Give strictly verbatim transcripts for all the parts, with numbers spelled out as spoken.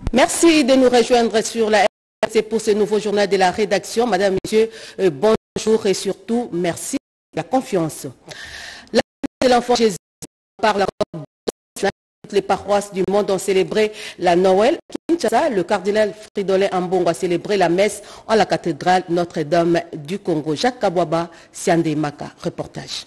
Merci de nous rejoindre sur la R T C pour ce nouveau journal de la rédaction. Madame, Monsieur, euh, bonjour et surtout merci de la confiance. La de l'enfant Jésus par la toutes les paroisses du monde ont célébré la Noël. Kinshasa, le cardinal Fridolin Ambongo a célébré la messe en la cathédrale Notre-Dame du Congo. Jacques Kabwaba, Siandé Maka, reportage.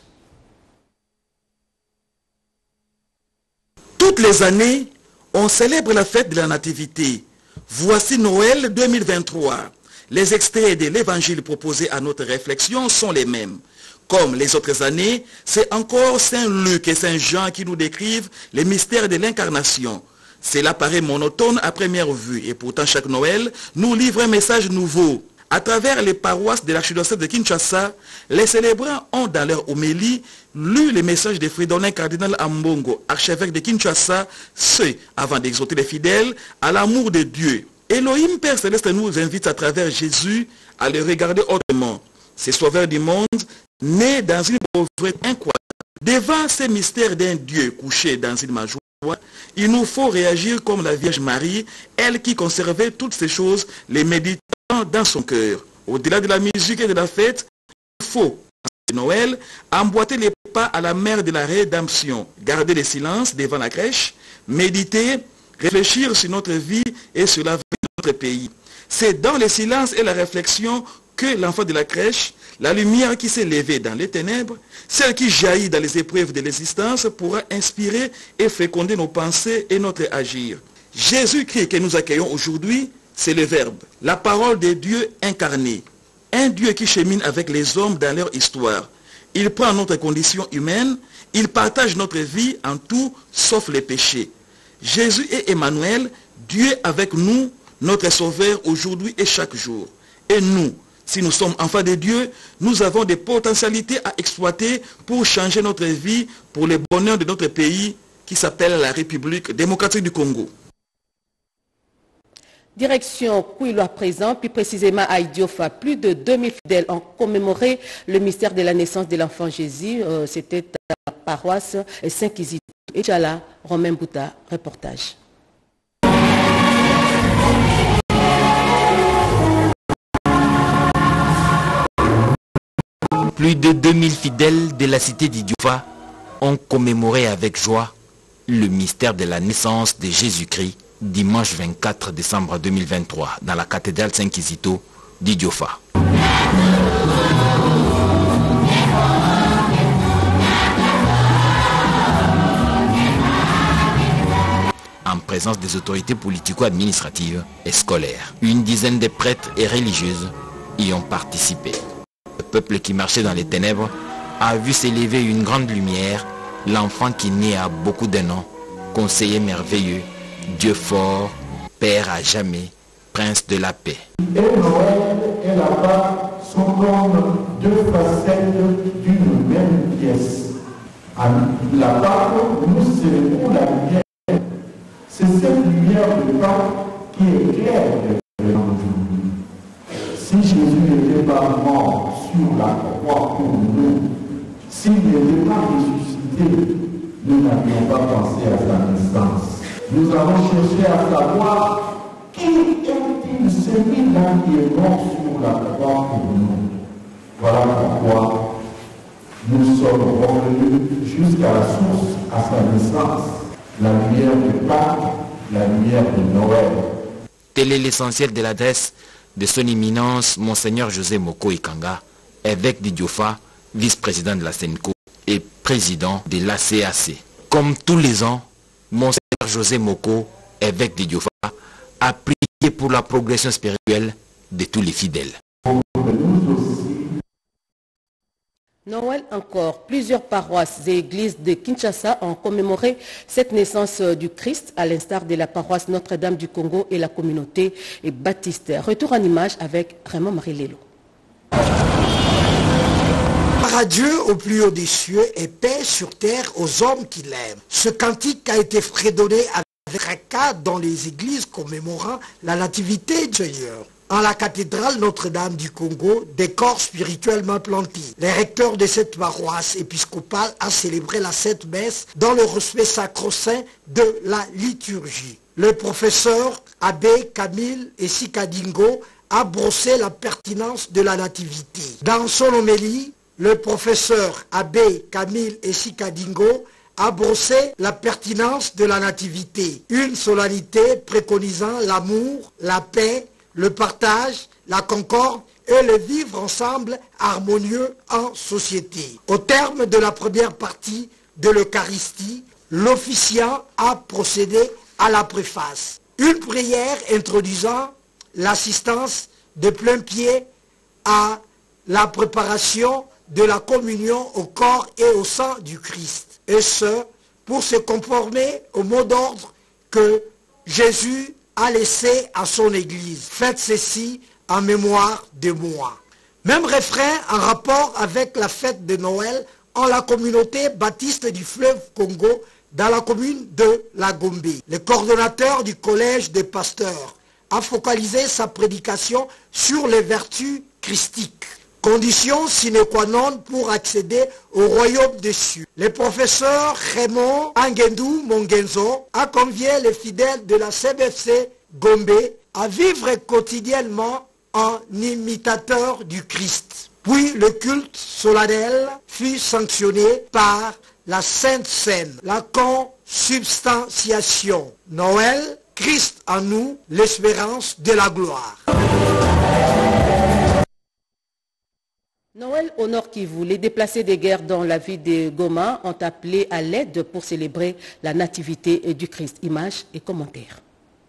Toutes les années, on célèbre la fête de la Nativité. Voici Noël deux mille vingt-trois. Les extraits de l'évangile proposés à notre réflexion sont les mêmes. Comme les autres années, c'est encore Saint Luc et Saint Jean qui nous décrivent les mystères de l'incarnation. Cela paraît monotone à première vue et pourtant chaque Noël nous livre un message nouveau. À travers les paroisses de l'archidiocèse de Kinshasa, les célébrants ont dans leur homélie lu les messages de Fridolin cardinal Ambongo, archevêque de Kinshasa, ce avant d'exhorter les fidèles à l'amour de Dieu. Elohim Père Céleste nous invite à travers Jésus à le regarder autrement. C'est sauveur du monde, né dans une pauvreté incroyable. Devant ces mystères d'un Dieu couché dans une majoie, il nous faut réagir comme la Vierge Marie, elle qui conservait toutes ces choses, les méditant dans son cœur. Au-delà de la musique et de la fête, il faut, à Noël, emboîter les pas à la mère de la rédemption, garder le silence devant la crèche, méditer, réfléchir sur notre vie et sur l'avenir de notre pays. C'est dans le silence et la réflexion que l'enfant de la crèche, la lumière qui s'est levée dans les ténèbres, celle qui jaillit dans les épreuves de l'existence, pourra inspirer et féconder nos pensées et notre agir. Jésus-Christ que nous accueillons aujourd'hui, c'est le Verbe, la parole de Dieu incarné. Un Dieu qui chemine avec les hommes dans leur histoire. Il prend notre condition humaine, il partage notre vie en tout sauf les péchés. Jésus est Emmanuel, Dieu avec nous, notre Sauveur aujourd'hui et chaque jour. Et nous, si nous sommes enfants de Dieu, nous avons des potentialités à exploiter pour changer notre vie, pour le bonheur de notre pays qui s'appelle la République démocratique du Congo. Direction Kouilo à présent, plus précisément à Idiofa, plus de deux mille fidèles ont commémoré le mystère de la naissance de l'enfant Jésus. Euh, C'était à la paroisse Saint-Kizito. Et Tchala, Romain Bouta, reportage. Plus de deux mille fidèles de la cité d'Idiofa ont commémoré avec joie le mystère de la naissance de Jésus-Christ dimanche vingt-quatre décembre deux mille vingt-trois dans la cathédrale Saint-Kizito d'Idiofa. En présence des autorités politico-administratives et scolaires, une dizaine de prêtres et religieuses y ont participé. Le peuple qui marchait dans les ténèbres a vu s'élever une grande lumière, l'enfant qui naît à beaucoup de noms, conseiller merveilleux, Dieu fort, Père à jamais, Prince de la paix. Et Noël et la Pâque sont comme deux facettes d'une même pièce. La Pâque, nous célébrons la lumière. C'est cette lumière de Pâque qui éclaire les gens d'aujourd'hui. Si Jésus n'était pas mort sur la croix pour nous, s'il n'était pas ressuscité, nous n'avions pas pensé à sa naissance. Nous avons cherché à savoir qui est-il celui-là qui est mort sur la croix pour nous. Voilà pourquoi nous sommes revenus jusqu'à la source, à sa naissance, la lumière de Pâques, la lumière de Noël. Tel est l'essentiel de l'adresse de son éminence, Monseigneur José Moko Ikanga, évêque d'Idiofa, vice-président de la SENCO et président de l'A C A C. Comme tous les ans, Monseigneur José Moko, évêque d'Idiofa, a prié pour la progression spirituelle de tous les fidèles. Noël encore, plusieurs paroisses et églises de Kinshasa ont commémoré cette naissance du Christ, à l'instar de la paroisse Notre-Dame du Congo et la communauté baptiste. Retour en image avec Raymond Marie-Lélo. Par Dieu au plus haut des cieux et paix sur terre aux hommes qui l'aiment. Ce cantique a été fredonné avec fracas dans les églises commémorant la nativité du Seigneur. En la cathédrale Notre-Dame du Congo, décor spirituellement planté. Les recteurs de cette paroisse épiscopale a célébré la Sainte Messe dans le respect sacro-saint de la liturgie. Le professeur Abbé Camille Essikadingo a brossé la pertinence de la nativité. Dans son homélie, le professeur Abbé Camille Essikadingo a brossé la pertinence de la nativité. Une solennité préconisant l'amour, la paix, le partage, la concorde et le vivre ensemble harmonieux en société. Au terme de la première partie de l'Eucharistie, l'officiant a procédé à la préface. Une prière introduisant l'assistance de plein pied à la préparation de la communion au corps et au sang du Christ. Et ce, pour se conformer au mot d'ordre que Jésus a laissé à son Église. Faites ceci en mémoire de moi. Même refrain en rapport avec la fête de Noël en la communauté baptiste du fleuve Congo dans la commune de La Gombe. Le coordonnateur du collège des pasteurs a focalisé sa prédication sur les vertus christiques, condition sine qua non pour accéder au royaume des cieux. Le professeur Raymond Angendou Mongenzo a convié les fidèles de la C B F C Gombe à vivre quotidiennement en imitateur du Christ. Puis le culte solennel fut sanctionné par la Sainte Seine, la consubstantiation. Noël, Christ en nous, l'espérance de la gloire. Noël au Nord Kivu, les déplacés des guerres dans la ville de Goma ont appelé à l'aide pour célébrer la nativité du Christ. Images et commentaires.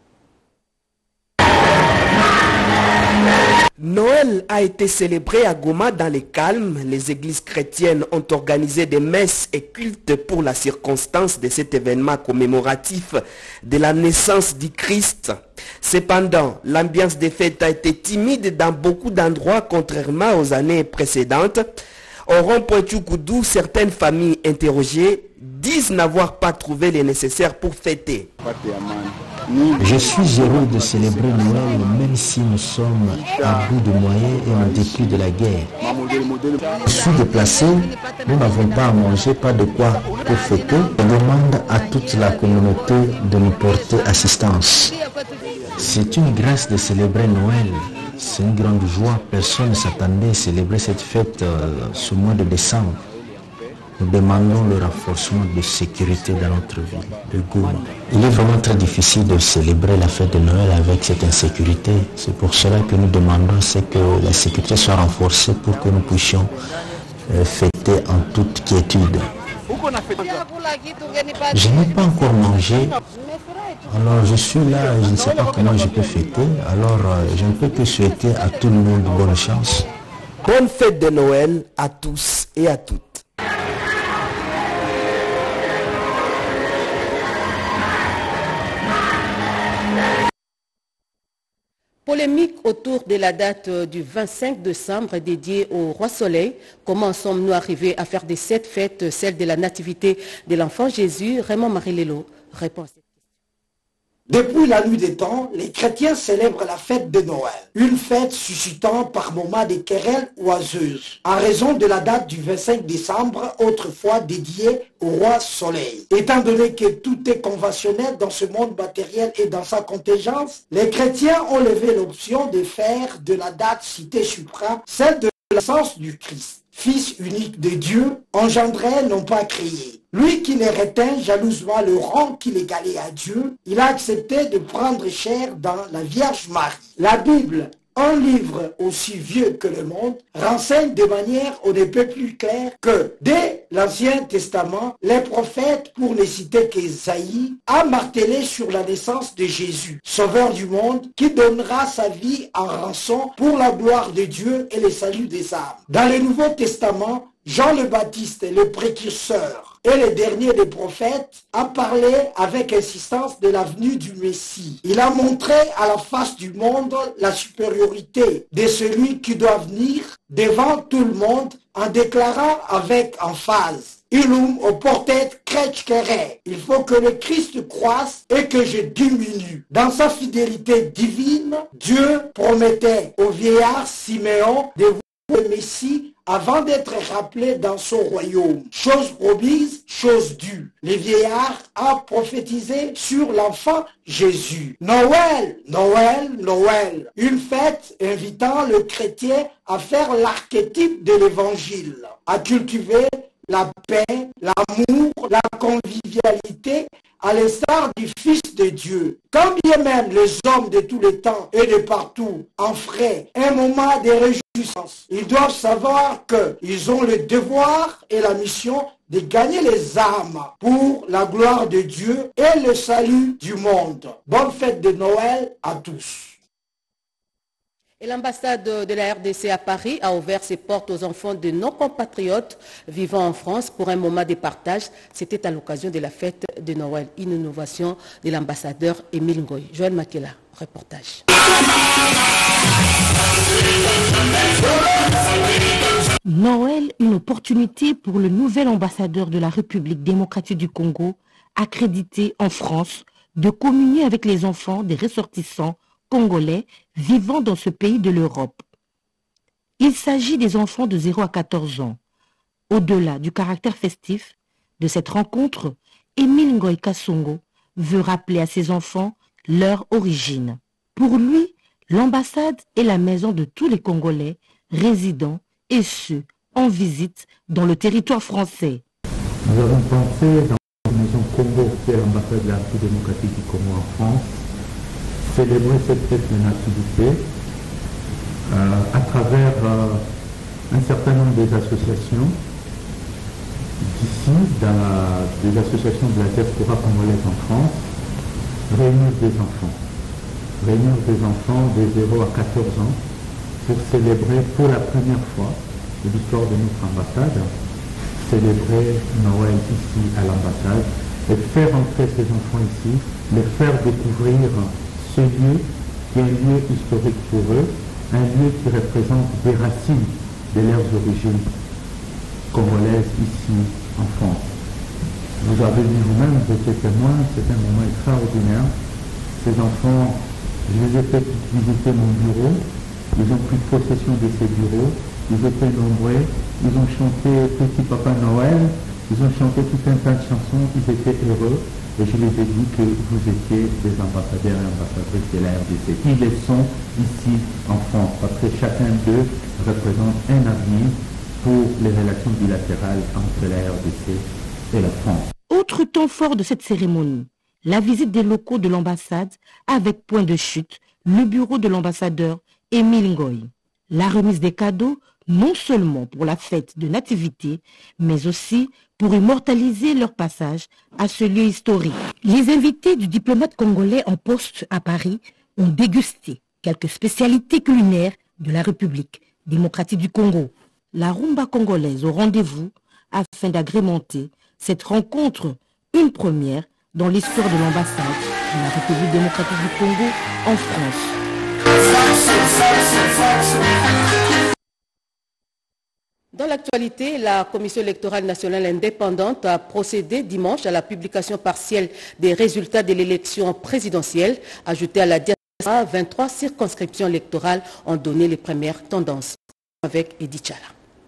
Noël a été célébré à Goma dans le calme. Les églises chrétiennes ont organisé des messes et cultes pour la circonstance de cet événement commémoratif de la naissance du Christ. Cependant, l'ambiance des fêtes a été timide dans beaucoup d'endroits contrairement aux années précédentes. Au rond-point Tchoukoudou, certaines familles interrogées disent n'avoir pas trouvé les nécessaires pour fêter. Je suis heureux de célébrer Noël même si nous sommes à bout de moyens et en dépit de la guerre. Je suis déplacé, nous n'avons pas à manger, pas de quoi pour fêter. Je demande à toute la communauté de nous porter assistance. C'est une grâce de célébrer Noël. C'est une grande joie. Personne ne s'attendait à célébrer cette fête euh, ce mois de décembre. Nous demandons le renforcement de sécurité dans notre ville de Goma. Il est vraiment très difficile de célébrer la fête de Noël avec cette insécurité. C'est pour cela que nous demandons que la sécurité soit renforcée pour que nous puissions euh, fêter en toute quiétude. Je n'ai pas encore mangé. Alors je suis là, je ne sais pas comment je peux fêter. Alors euh, je ne peux que souhaiter à tout le monde bonne chance. Bonne fête de Noël à tous et à toutes. Polémique autour de la date du vingt-cinq décembre dédiée au Roi Soleil. Comment sommes-nous arrivés à faire de cette fête celle de la nativité de l'enfant Jésus? Raymond Marilelo répond à cette question. Depuis la nuit des temps, les chrétiens célèbrent la fête de Noël, une fête suscitant par moments des querelles oiseuses, en raison de la date du vingt-cinq décembre, autrefois dédiée au Roi Soleil. Étant donné que tout est conventionnel dans ce monde matériel et dans sa contingence, les chrétiens ont levé l'option de faire de la date citée supra celle de la naissance du Christ, Fils unique de Dieu, engendré non pas créé. Lui qui les retint jalousement le rang qu'il égalait à Dieu, il a accepté de prendre chair dans la Vierge Marie. La Bible, un livre aussi vieux que le monde, renseigne de manière on ne peut plus claire que dès l'Ancien Testament, les prophètes, pour ne citer qu'Ésaïe, a martelé sur la naissance de Jésus, sauveur du monde, qui donnera sa vie en rançon pour la gloire de Dieu et le salut des âmes. Dans le Nouveau Testament, Jean le Baptiste, le précurseur et le dernier des prophètes, a parlé avec insistance de la venue du Messie. Il a montré à la face du monde la supériorité de celui qui doit venir devant tout le monde en déclarant avec emphase: Illum oportet crescere. Il faut que le Christ croisse et que je diminue. Dans sa fidélité divine, Dieu promettait au vieillard Siméon de le Messie avant d'être rappelé dans son royaume. Chose promise, chose due. Les vieillards ont prophétisé sur l'enfant Jésus. Noël, Noël, Noël. Une fête invitant le chrétien à faire l'archétype de l'évangile, à cultiver la paix, l'amour, la convivialité, à l'instar du Fils de Dieu. Quand bien même les hommes de tous les temps et de partout en feraient un moment de réjouissance, ils doivent savoir qu'ils ont le devoir et la mission de gagner les âmes pour la gloire de Dieu et le salut du monde. Bonne fête de Noël à tous. Et l'ambassade de la R D C à Paris a ouvert ses portes aux enfants de nos compatriotes vivant en France pour un moment de partage. C'était à l'occasion de la fête de Noël. Une innovation de l'ambassadeur Émile Ngoy. Joël Makela, reportage. Noël, une opportunité pour le nouvel ambassadeur de la République démocratique du Congo, accrédité en France, de communier avec les enfants des ressortissants congolais vivant dans ce pays de l'Europe. Il s'agit des enfants de zéro à quatorze ans. Au-delà du caractère festif de cette rencontre, Émile Ngoy Kasongo veut rappeler à ses enfants leur origine. Pour lui, l'ambassade est la maison de tous les Congolais résidant et ceux en visite dans le territoire français. Nous avons pensé dans la maison Congo, qui est l'ambassade de la République démocratique du Congo en France, célébrer cette fête de nativité euh, à travers euh, un certain nombre des associations d'ici, des associations de la diaspora congolaise en France, réunir des enfants, réunir des enfants de zéro à quatorze ans pour célébrer pour la première fois de l'histoire de notre ambassade, célébrer Noël ici à l'ambassade et faire entrer ces enfants ici, les faire découvrir ce lieu qui est un lieu historique pour eux, un lieu qui représente des racines de leurs origines congolaises ici en France. Vous avez vu vous-même, vous étiez témoin, c'est un moment extraordinaire. Ces enfants, je les ai fait visiter mon bureau, ils ont pris possession de ces bureaux, ils étaient nombreux, ils ont chanté Petit Papa Noël, ils ont chanté tout un tas de chansons, ils étaient heureux. Et je les ai dit que vous étiez des ambassadeurs et ambassadrices de la R D C. Ils les sont ici en France, parce que chacun d'eux représente un avenir pour les relations bilatérales entre la R D C et la France. Autre temps fort de cette cérémonie, la visite des locaux de l'ambassade avec point de chute, le bureau de l'ambassadeur Émile Ngoy. La remise des cadeaux, non seulement pour la fête de nativité, mais aussi pour immortaliser leur passage à ce lieu historique. Les invités du diplomate congolais en poste à Paris ont dégusté quelques spécialités culinaires de la République démocratique du Congo. La rumba congolaise au rendez-vous afin d'agrémenter cette rencontre, une première dans l'histoire de l'ambassade de la République démocratique du Congo en France. Dans l'actualité, la Commission électorale nationale indépendante a procédé dimanche à la publication partielle des résultats de l'élection présidentielle. Ajoutée à la diaspora, vingt-trois circonscriptions électorales ont donné les premières tendances. Avec Edith Chala.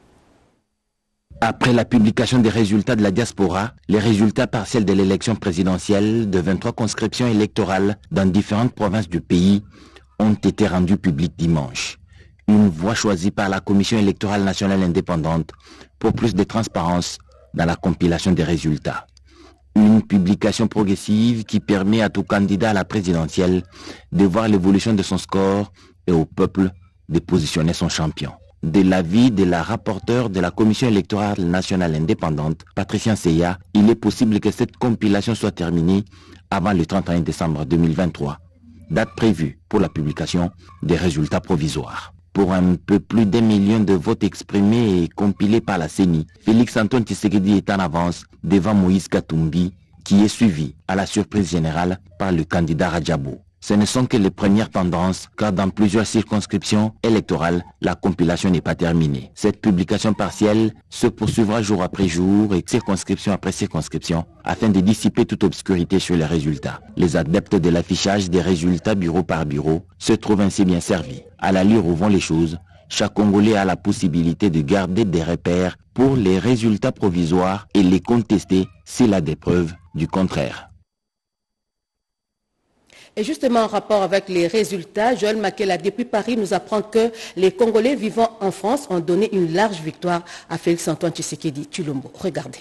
Après la publication des résultats de la diaspora, les résultats partiels de l'élection présidentielle de vingt-trois conscriptions électorales dans différentes provinces du pays ont été rendus publics dimanche. Une voie choisie par la Commission électorale nationale indépendante pour plus de transparence dans la compilation des résultats. Une publication progressive qui permet à tout candidat à la présidentielle de voir l'évolution de son score et au peuple de positionner son champion. De l'avis de la rapporteure de la Commission électorale nationale indépendante, Patricia Seya, il est possible que cette compilation soit terminée avant le trente et un décembre deux mille vingt-trois, date prévue pour la publication des résultats provisoires. Pour un peu plus d'un million de votes exprimés et compilés par la C E N I, Félix Antoine Tshisekedi est en avance devant Moïse Katumbi, qui est suivi à la surprise générale par le candidat Rajabou. Ce ne sont que les premières tendances, car dans plusieurs circonscriptions électorales, la compilation n'est pas terminée. Cette publication partielle se poursuivra jour après jour et circonscription après circonscription, afin de dissiper toute obscurité sur les résultats. Les adeptes de l'affichage des résultats bureau par bureau se trouvent ainsi bien servis. À l'allure où vont les choses, chaque Congolais a la possibilité de garder des repères pour les résultats provisoires et les contester s'il a des preuves du contraire. Et justement, en rapport avec les résultats, Joël Makela, depuis Paris, nous apprend que les Congolais vivant en France ont donné une large victoire à Félix-Antoine Tshisekedi Tshilombo. Regardez.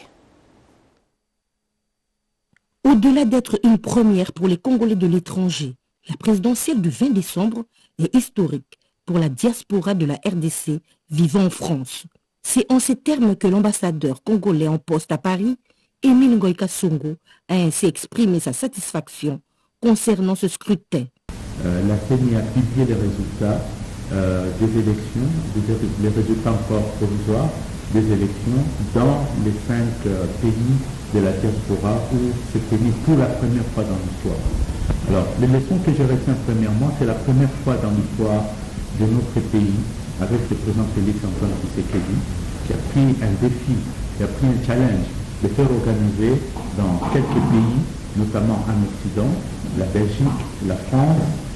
Au-delà d'être une première pour les Congolais de l'étranger, la présidentielle du vingt décembre est historique pour la diaspora de la R D C vivant en France. C'est en ces termes que l'ambassadeur congolais en poste à Paris, Émile Ngoï Kasongo, a ainsi exprimé sa satisfaction concernant ce scrutin. Euh, la C E N I a publié les résultats euh, des élections, des, les résultats encore provisoires des élections dans les cinq euh, pays de la diaspora où c'est tenu pour la première fois dans l'histoire. Alors, les leçons que je retiens premièrement, c'est la première fois dans l'histoire de notre pays, avec le président Félix-Antoine Tshisekedi, qui a pris un défi, qui a pris un challenge de faire organiser dans quelques pays, notamment en Occident, la Belgique, la France,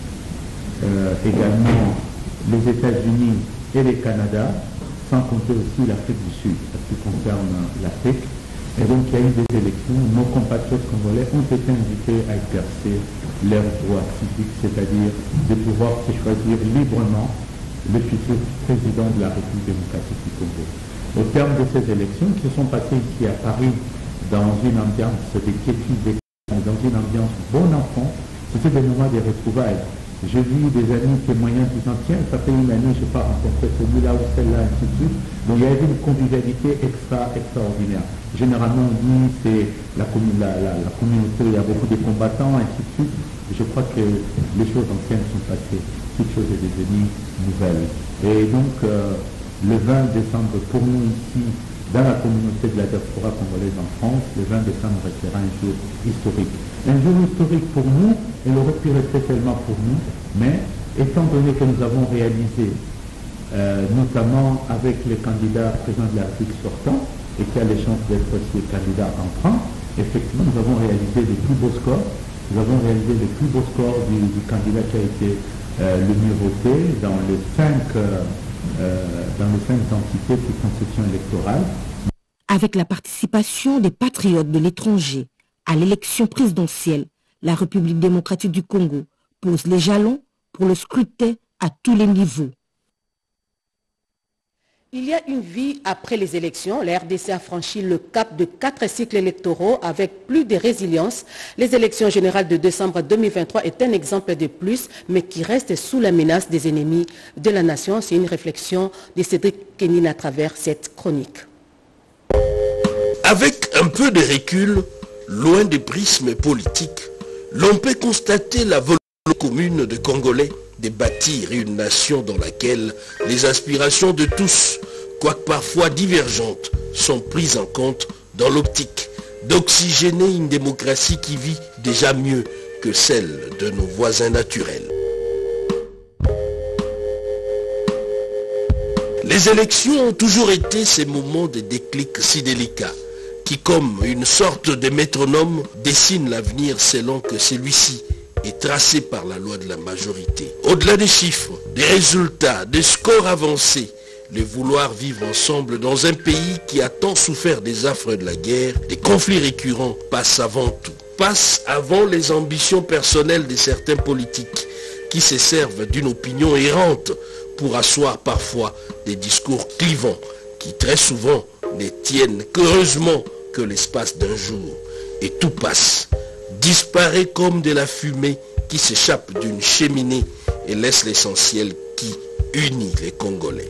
euh, également les États-Unis et le Canada, sans compter aussi l'Afrique du Sud, ce qui concerne l'Afrique. Et donc il y a eu des élections, nos compatriotes congolais ont été invités à exercer leur droit civique, c'est-à-dire de pouvoir se choisir librement le futur président de la République démocratique du Congo. Au terme de ces élections qui se sont passées ici à Paris dans une ambiance de quiétude, dans une ambiance bon enfant, c'était des moments de retrouvailles. J'ai vu des amis témoignant disant tiens, ça fait une année, je n'ai pas rencontré celui-là ou celle-là, ainsi de suite. Donc il y avait une convivialité extra, extraordinaire. Généralement, on dit c'est la, la, la, la communauté, il y a beaucoup de combattants, ainsi de suite. Je crois que les choses anciennes sont passées, toute chose est devenue nouvelle. Et donc, euh, le vingt décembre, pour nous ici, dans la communauté de la diaspora congolaise en France, le vingt décembre restera un jour historique. Un jour historique pour nous, il aurait pu rester seulement pour nous, mais étant donné que nous avons réalisé, euh, notamment avec les candidats président de la République sortant, et qui a les chances d'être aussi candidat entrant, effectivement nous avons réalisé les plus beaux scores, nous avons réalisé les plus beaux scores du, du candidat qui a été euh, le mieux voté dans les cinq... Euh, Euh, dans les cinq entités de conception électorale. Avec la participation des patriotes de l'étranger à l'élection présidentielle, la République démocratique du Congo pose les jalons pour le scrutin à tous les niveaux. Il y a une vie après les élections. La R D C a franchi le cap de quatre cycles électoraux avec plus de résilience. Les élections générales de décembre deux mille vingt-trois est un exemple de plus, mais qui reste sous la menace des ennemis de la nation. C'est une réflexion de Cédric Kenine à travers cette chronique. Avec un peu de recul, loin des prismes politiques, l'on peut constater la volonté commune de Congolais de bâtir une nation dans laquelle les aspirations de tous, quoique parfois divergentes, sont prises en compte dans l'optique d'oxygéner une démocratie qui vit déjà mieux que celle de nos voisins naturels. Les élections ont toujours été ces moments de déclic si délicats, qui comme une sorte de métronome dessinent l'avenir selon que celui-ci est tracé par la loi de la majorité. Au-delà des chiffres, des résultats, des scores avancés, le vouloir vivre ensemble dans un pays qui a tant souffert des affres de la guerre, des conflits récurrents, passe avant tout. Passe avant les ambitions personnelles de certains politiques qui se servent d'une opinion errante pour asseoir parfois des discours clivants qui très souvent ne tiennent qu'heureusement que l'espace d'un jour. Et tout passe, disparaît comme de la fumée qui s'échappe d'une cheminée et laisse l'essentiel qui unit les Congolais.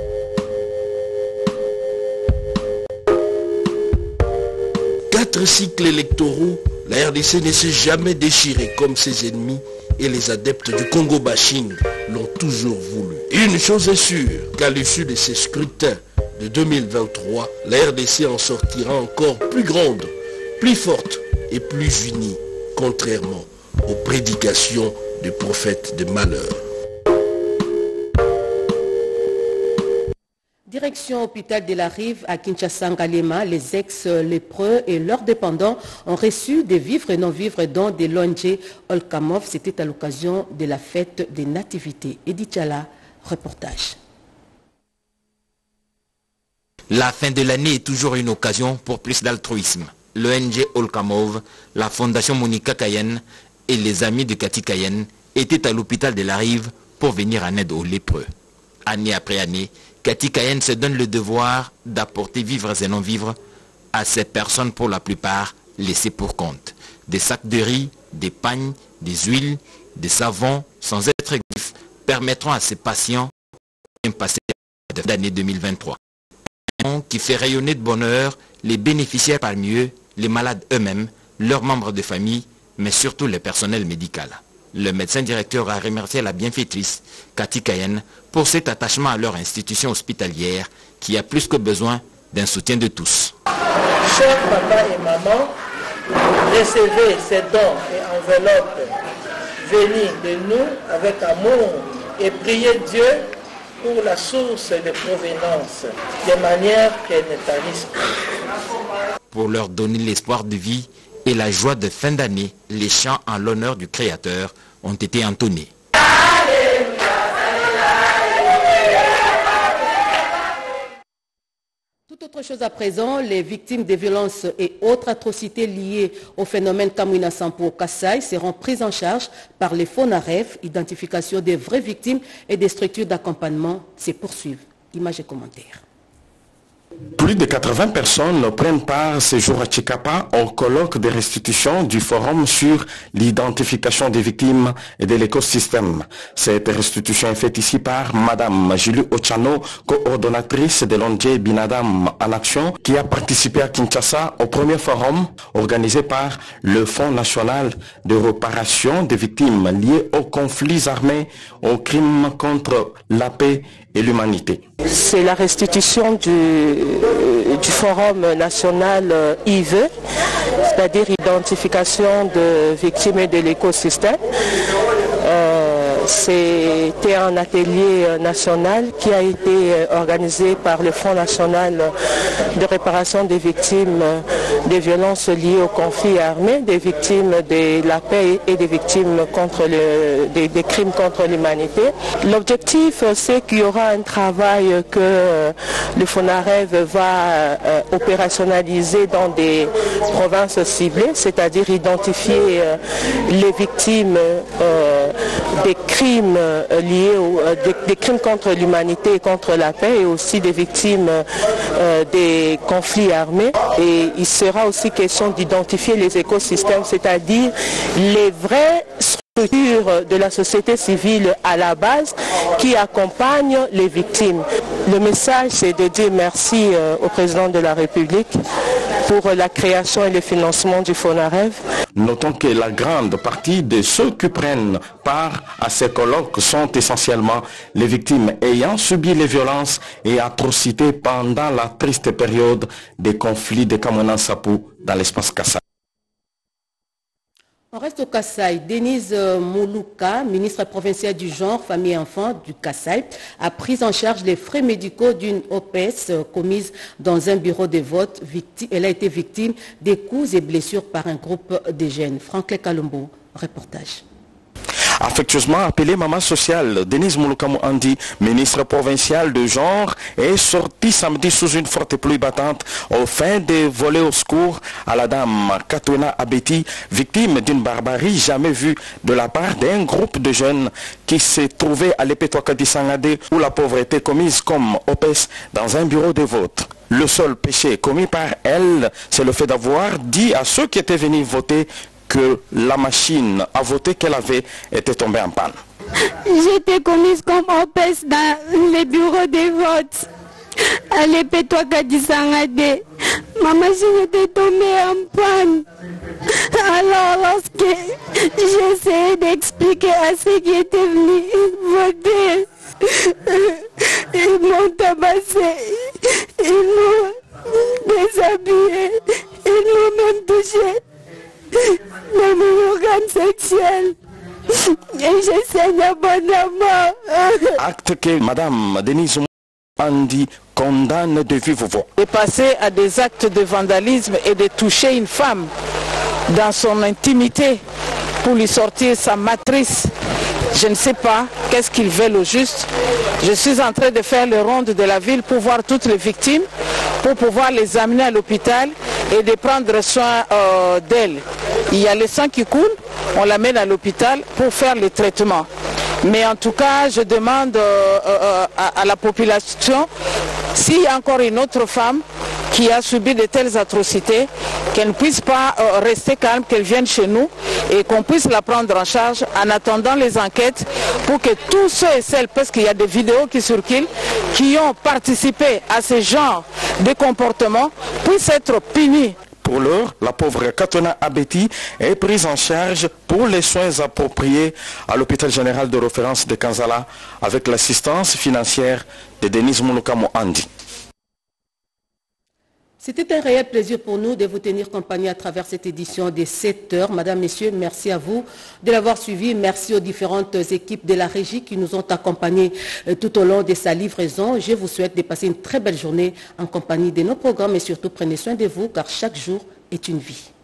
Quatre cycles électoraux, la R D C ne s'est jamais déchirée comme ses ennemis et les adeptes du Congo bashing l'ont toujours voulu. Une chose est sûre, qu'à l'issue de ces scrutins de deux mille vingt-trois, la R D C en sortira encore plus grande, plus forte et plus unie, contrairement aux prédications des prophètes de malheur. Direction hôpital de la Rive à Kinshasa-Ngalema, les ex-lépreux et leurs dépendants ont reçu des vivres et non-vivres dont des longes Olkamov. C'était à l'occasion de la fête des nativités. Edith Chala, reportage. La fin de l'année est toujours une occasion pour plus d'altruisme. L'O N G Olkamov, la Fondation Monica Cayenne et les amis de Cathy Cayenne étaient à l'hôpital de la Rive pour venir en aide aux lépreux. Année après année, Cathy Cayenne se donne le devoir d'apporter vivres et non-vivres à ces personnes pour la plupart laissées pour compte. Des sacs de riz, des pagnes, des huiles, des savons sans être exhaustifs permettront à ces patients de passer l'année deux mille vingt-trois. Un qui fait rayonner de bonheur les bénéficiaires parmi eux, les malades eux-mêmes, leurs membres de famille, mais surtout le personnel médical. Le médecin directeur a remercié la bienfaitrice Cathy Cayenne pour cet attachement à leur institution hospitalière qui a plus que besoin d'un soutien de tous. Chers papa et maman, recevez ces dons et enveloppes venus de nous avec amour et priez Dieu pour la source de provenance, de manière qu'elle ne tarisse pas. Pour leur donner l'espoir de vie et la joie de fin d'année, les chants en l'honneur du Créateur ont été entonnés. Tout autre chose à présent, les victimes des violences et autres atrocités liées au phénomène Kamwina Sampo au Kasaï seront prises en charge par les FONAREF. Identification des vraies victimes et des structures d'accompagnement se poursuivent. Images et commentaires. Plus de quatre-vingts personnes prennent part ce jour à Chikapa au colloque de restitution du forum sur l'identification des victimes et de l'écosystème. Cette restitution est faite ici par Madame Julie Ochano, coordonnatrice de l'O N G Binadam en Action, qui a participé à Kinshasa au premier forum organisé par le Fonds national de réparation des victimes liées aux conflits armés, aux crimes contre la paix et l'humanité. C'est la restitution du, du Forum national I V E, c'est-à-dire identification de victimes et de l'écosystème. Euh, C'était un atelier national qui a été organisé par le Fonds national de réparation des victimes des violences liées au conflit armé, des victimes de la paix et des victimes contre le, des, des crimes contre l'humanité. L'objectif, c'est qu'il y aura un travail que le FONAREF va euh, opérationnaliser dans des provinces ciblées, c'est-à-dire identifier euh, les victimes euh, des crimes euh, liés aux euh, des, des crimes contre l'humanité et contre la paix, et aussi des victimes euh, des conflits armés. Et il sera aussi question d'identifier les écosystèmes, c'est-à-dire les vrais structures de la société civile à la base qui accompagnent les victimes. Le message, c'est de dire merci euh, au président de la République pour la création et le financement du FONAREF. Notons que la grande partie de ceux qui prennent part à ces colloques sont essentiellement les victimes ayant subi les violences et atrocités pendant la triste période des conflits de Kamwina Sampo dans l'espace Kasaï. On reste au Kasaï. Denise Moulouka, ministre provinciale du genre, famille et enfants du Kasaï, a pris en charge les frais médicaux d'une O P S commise dans un bureau de vote. Elle a été victime des coups et blessures par un groupe de jeunes. Franklin Kalumbo, reportage. Affectueusement appelée maman sociale, Denise Moulouka Andi, ministre provinciale de genre, est sortie samedi sous une forte pluie battante au fin de voler au secours à la dame Katwena Abeti, victime d'une barbarie jamais vue de la part d'un groupe de jeunes qui s'est trouvé à l'Epetouakadi-Sangade où la pauvreté commise comme O P S dans un bureau de vote. Le seul péché commis par elle, c'est le fait d'avoir dit à ceux qui étaient venus voter que la machine à voter qu'elle avait était tombée en panne. J'étais commise comme O P S dans les bureaux de vote à l'Epetouakadi-Sangade. Ma machine était tombée en panne. Alors lorsque j'essayais d'expliquer à ceux qui étaient venus voter, ils m'ont tabassé, ils m'ont déshabillé, ils m'ont même touché dans mon organe sexuel. Et je saigne abondamment. Acte que Madame Denise Andi condamne de vive voix. De passer à des actes de vandalisme et de toucher une femme dans son intimité pour lui sortir sa matrice. Je ne sais pas qu'est-ce qu'ils veulent au juste. Je suis en train de faire le ronde de la ville pour voir toutes les victimes pour pouvoir les amener à l'hôpital et de prendre soin euh, d'elles. Il y a le sang qui coule, on l'amène à l'hôpital pour faire le traitement. Mais en tout cas, je demande euh, euh, à, à la population, s'il y a encore une autre femme qui a subi de telles atrocités, qu'elle ne puisse pas euh, rester calme, qu'elle vienne chez nous et qu'on puisse la prendre en charge en attendant les enquêtes pour que tous ceux et celles, parce qu'il y a des vidéos qui circulent, qui ont participé à ce genre de comportement, puissent être punis. Pour l'heure, la pauvre Katona Abeti est prise en charge pour les soins appropriés à l'hôpital général de référence de Kanzala avec l'assistance financière de Denise Moulokamo Andi. C'était un réel plaisir pour nous de vous tenir compagnie à travers cette édition des sept heures. Madame, Messieurs, merci à vous de l'avoir suivi. Merci aux différentes équipes de la régie qui nous ont accompagnés tout au long de sa livraison. Je vous souhaite de passer une très belle journée en compagnie de nos programmes et surtout prenez soin de vous car chaque jour est une vie.